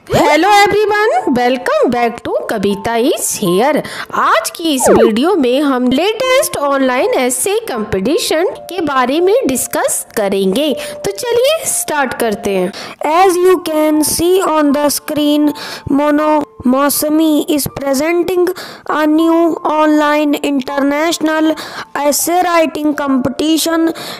Hello everyone, welcome back to Kavita is here. आज की इस वीडियो में हम लेटेस्ट ऑनलाइन एसे कंपटीशन के बारे में डिस्कस करेंगे। तो चलिए स्टार्ट करते हैं। As you can see on the screen, Mosami is presenting a new online international essay writing competition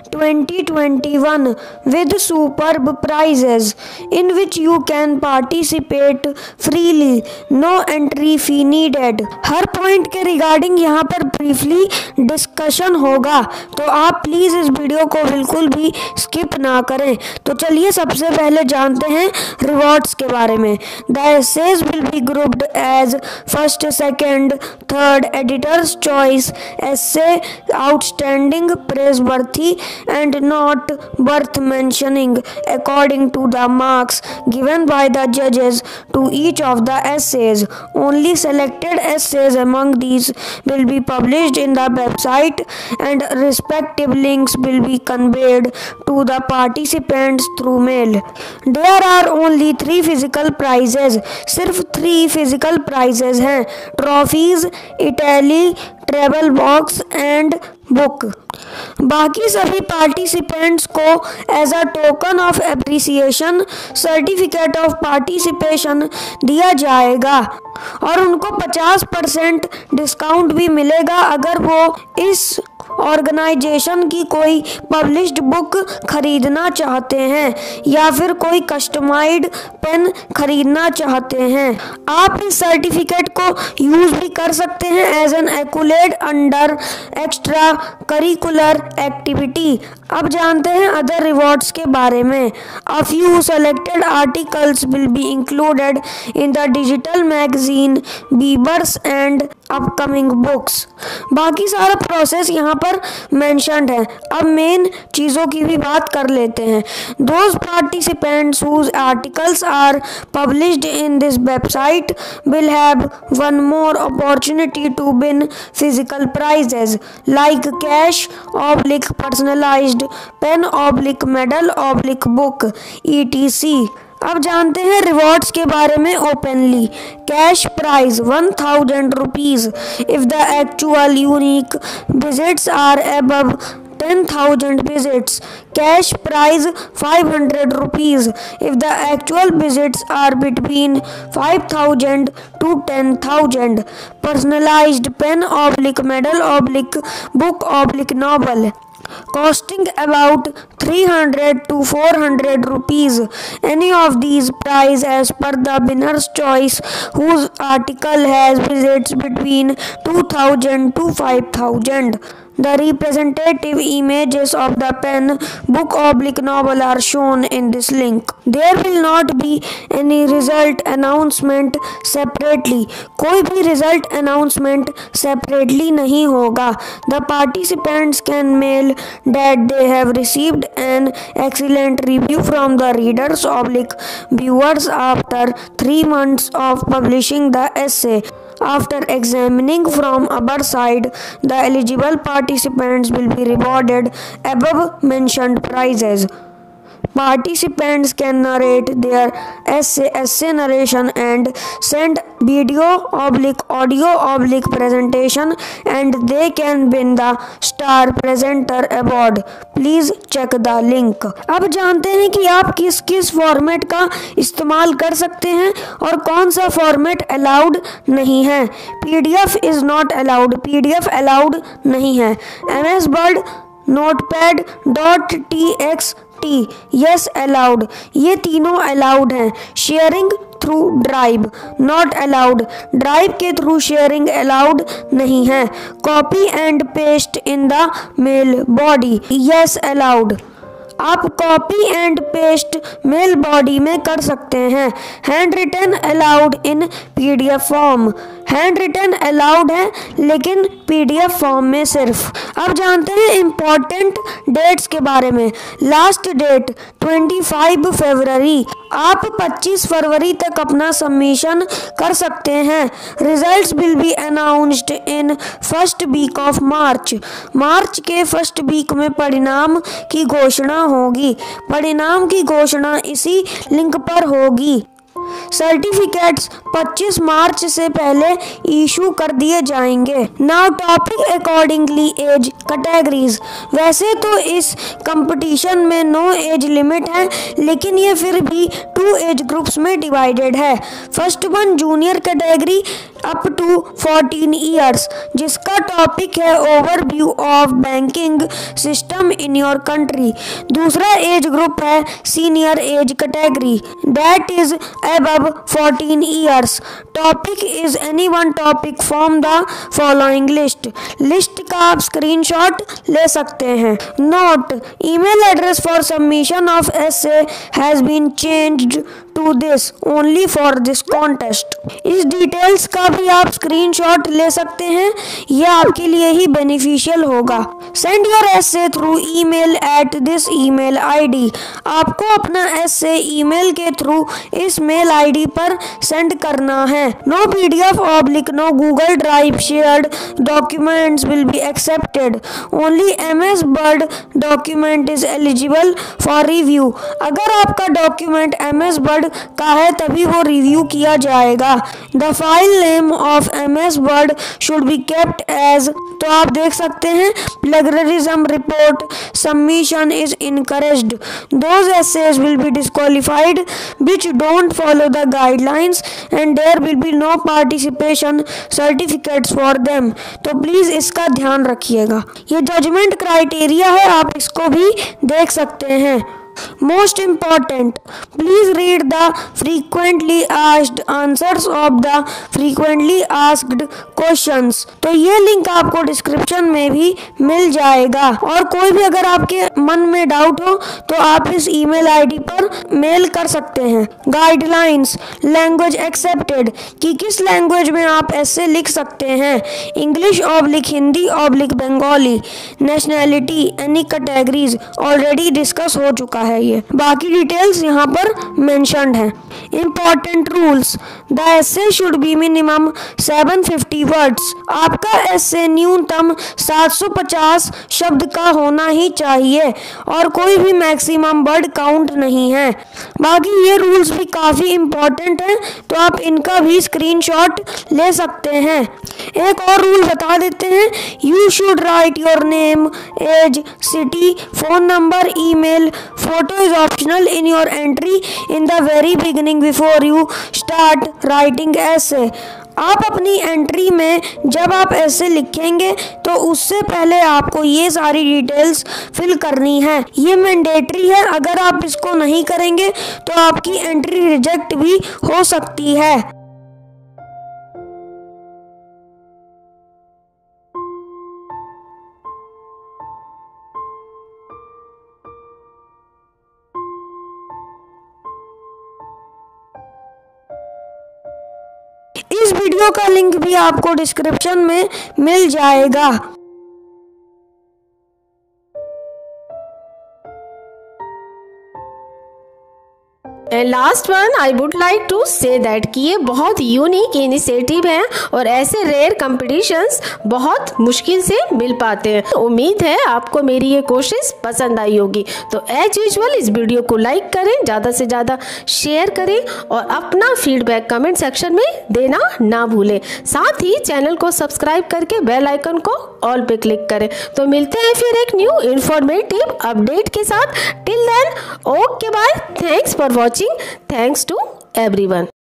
2021 with superb prizes in which you can participate freely, no entry fee needed। हर point के regarding यहाँ पर briefly discussion होगा, तो आप please इस video को बिल्कुल भी स्किप ना करें। तो चलिए सबसे पहले जानते हैं रिवॉर्ड्स के बारे में। The essays will be grouped as first, second, third, editor's choice essay, outstanding, praiseworthy, and not worth mentioning according to the marks given by the judges to each of the essays. Only selected essays among these will be published in the website and respective links will be conveyed to the participants through mail. There are only 3 physical prizes। सिर्फ 3 physical prizes हैं, trophies, इटैली, travel box and book. बाकी सभी participants को as a token of appreciation certificate of participation दिया जाएगा और उनको 50% डिस्काउंट भी मिलेगा अगर वो इस ऑर्गेनाइजेशन की कोई पब्लिश्ड बुक खरीदना चाहते हैं या फिर कोई कस्टमाइज्ड पेन खरीदना चाहते हैं। आप इस सर्टिफिकेट को यूज भी कर सकते हैं as an accolade under extracurricular activity. अब जानते हैं अदर रिवॉर्ड्स के बारे में। A few selected articles will be included in the digital magazine बीबर्स एंड अपकमिंग बुक्स। बाकी सारा प्रोसेस यहाँ पर मेंशन्ड है। अब मेन चीज़ों की भी बात कर लेते हैं। Those participants whose articles are published in this website will have one more opportunity to win physical prizes like cash oblique personalized pen oblique medal oblique book ETC। अब जानते हैं रिवॉर्ड्स के बारे में openly. Cash prize 1000 rupees if the actual unique visits are above 10,000 visits। Cash prize 500 rupees if the actual visits are between 5,000 to 10,000। Personalized pen oblique medal oblique book oblique novel costing about 300 to 400 rupees। Any of these prize as per the winner's choice whose article has visits between 2,000 to 5,000। The representative images of the pen, book oblique novel are shown in this link। There will not be any result announcement separately। कोई भी result announcement separately नहीं होगा। The participants can mail that they have received an excellent review from the readers oblique viewers after 3 months of publishing the essay। After examining from our side, the eligible participants will be rewarded above mentioned prizes। Participants can narrate their essay narration and send video oblique audio oblique presentation and they can win the star presenter award। Please check the link। अब जानते हैं कि आप किस किस format का इस्तेमाल कर सकते हैं और कौन सा फॉर्मेट अलाउड नहीं है। PDF is not allowed, PDF allowed नहीं है। MS Word, Notepad, .txt yes allowed, ये तीनों अलाउड हैं। Sharing through drive not allowed, drive के थ्रू शेयरिंग अलाउड नहीं है। Copy and paste in the mail body yes allowed, आप copy and paste mail body में कर सकते हैं। Handwritten allowed in PDF form, handwritten allowed है लेकिन PDF फॉर्म में सिर्फ। अब जानते हैं इम्पॉर्टेंट डेट्स के बारे में। लास्ट डेट 25 फरवरी, आप 25 फरवरी तक अपना सबमिशन कर सकते हैं। Results will be announced in first week of March, March के फर्स्ट वीक में परिणाम की घोषणा होगी। परिणाम की घोषणा इसी लिंक पर होगी। सर्टिफिकेट्स 25 मार्च से पहले इशू कर दिए जाएंगे। Now topic accordingly as categories. वैसे तो इस कंपटीशन में नो एज लिमिट है, लेकिन ये फिर भी 2 एज ग्रुप्स में डिवाइडेड है। First one junior category up to 14 years, जिसका टॉपिक है overview of banking system in your country. दूसरा एज ग्रुप है senior age category, that is above 14 years. Topic is any one topic from the following list का आप screenshot ले सकते हैं। Note, email address for submission of essay has been changed to this only for this contest. इस details का भी आप screenshot ले सकते हैं, यह आपके लिए ही बेनिफिशियल होगा। Send your essay through email at this email ID. आपको अपना एसे ईमेल के थ्रू इस मेल आईडी पर सेंड करना है। No PDF oblique no Google drive shared documents will be accepted. Only MS word document is eligible for review. अगर आपका document MS word का है तभी वो रिव्यू किया जाएगा। The file name of MS word should be kept as. तो आप देख सकते हैं plagiarism report submission is encouraged. Those essays will be disqualified which don't follow the guidelines and there will be no participation certificates for them। तो please इसका ध्यान रखिएगा। ये जजमेंट क्राइटेरिया है, आप इसको भी देख सकते हैं। Most important, please read the frequently asked answers of the frequently asked questions। तो ये लिंक आपको डिस्क्रिप्शन में भी मिल जाएगा। और कोई भी अगर आपके मन में डाउट हो तो आप इस ईमेल आईडी पर मेल कर सकते हैं। गाइडलाइंस, लैंग्वेज एक्सेप्टेड, कि किस लैंग्वेज में आप ऐसे लिख सकते हैं। English oblique Hindi oblique Bengali. Nationality any categories already discuss हो चुका है ये, बाकी डिटेल्स यहाँ पर मेंशन्ड है। Important rules, the essay should be minimum 750 words. आपका एसे न्यूनतम 750 शब्द का होना ही चाहिए और कोई भी मैक्सिमम वर्ड काउंट नहीं है। बाकी ये रूल्स भी काफ़ी इंपॉर्टेंट हैं, तो आप इनका भी स्क्रीनशॉट ले सकते हैं। एक और रूल बता देते हैं, you should write your name, age, city, phone number, email. Photo is optional in your entry in the very beginning before you start writing essay. आप अपनी एंट्री में जब आप ऐसे लिखेंगे तो उससे पहले आपको ये सारी डिटेल्स फिल करनी है। ये मैंडेटरी है, अगर आप इसको नहीं करेंगे तो आपकी एंट्री रिजेक्ट भी हो सकती है। इस वीडियो का लिंक भी आपको डिस्क्रिप्शन में मिल जाएगा। And last one I would like to say that कि ये बहुत यूनिक इनिशिएटिव है और ऐसे रेयर कंपटीशंस बहुत मुश्किल से मिल पाते हैं। उम्मीद है आपको मेरी ये कोशिश पसंद आई होगी। तो एज यूजुअल इस वीडियो को लाइक करें, ज़्यादा से ज़्यादा शेयर करें और अपना फीडबैक कमेंट सेक्शन में देना ना भूलें। साथ ही चैनल को सब्सक्राइब करके बेल आइकन को ऑल पे क्लिक करें। तो मिलते हैं फिर एक न्यू इंफॉर्मेटिव अपडेट के साथ। Till then okay bye, thanks for watching, thanks to everyone।